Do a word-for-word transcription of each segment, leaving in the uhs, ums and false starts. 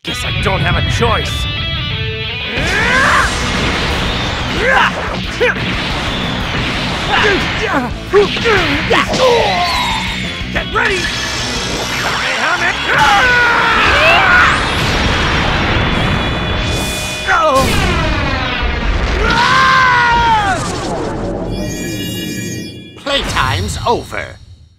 Guess I don't have a choice. Get ready! Playtime's over.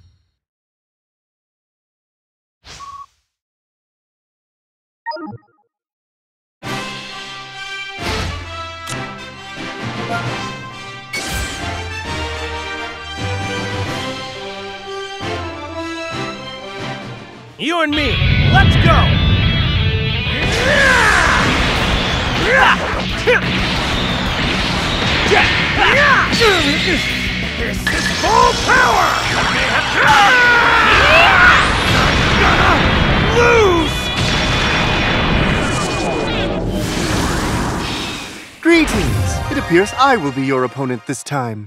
You and me, let's go! This is full power! Gonna lose! Greetings! It appears I will be your opponent this time.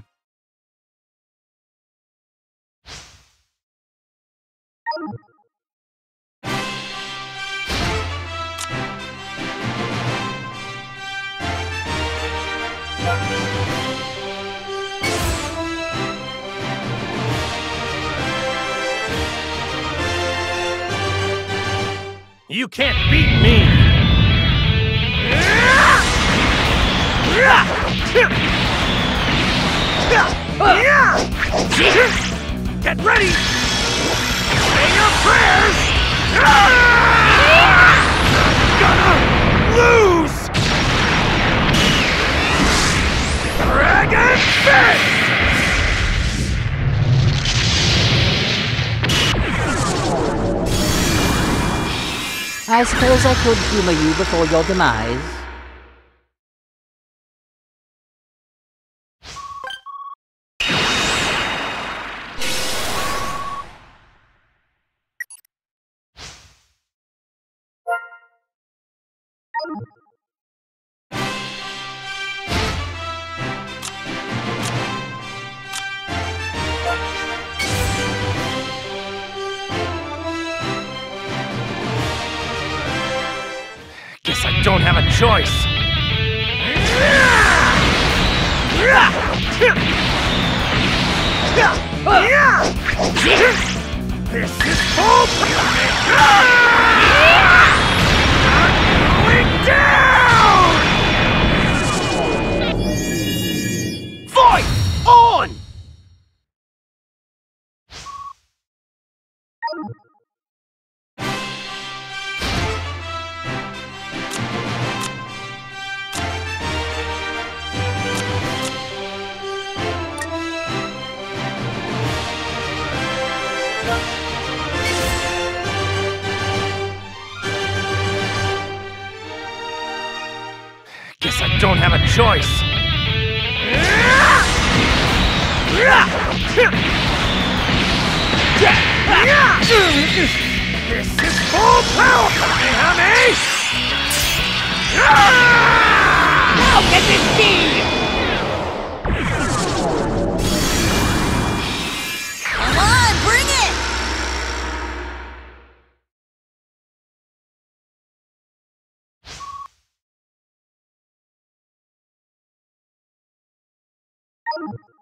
You can't beat me! Get ready! Say your prayers! Gonna lose! Dragon Fist! I suppose I could humor you before your demise. Guess I don't have a choice. This is full going down! Fight on! Guess I don't have a choice. This is full power! Kamehameha! Now get this speed! Come on, bring it! You